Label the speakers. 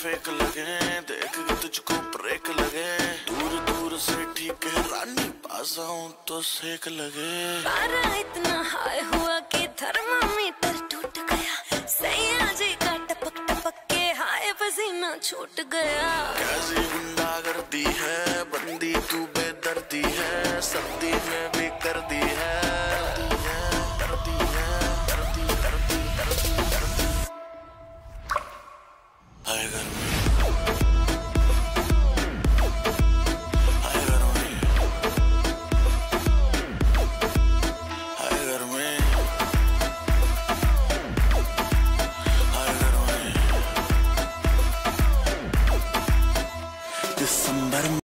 Speaker 1: Fake लगे, देख के तुझको ब्रेक लगे, दूर दूर से ठीक है रानी, पास आऊं तो सेक लगे।
Speaker 2: पारा इतना हाई हुआ कि थर्मामीटर टूट गया, सैया जी का टपक टपक के हाय पसीना छूट गया।
Speaker 1: कैसी गुंडागर्दी है, बंदी तू बेदर्दी है, सर्दी में भी कर दी है, करदी है, करदी करदी करदी करदी। हाय गर्मी, हाय गर्मी, हाय गर्मी, हाय गर्मी। दिसंबर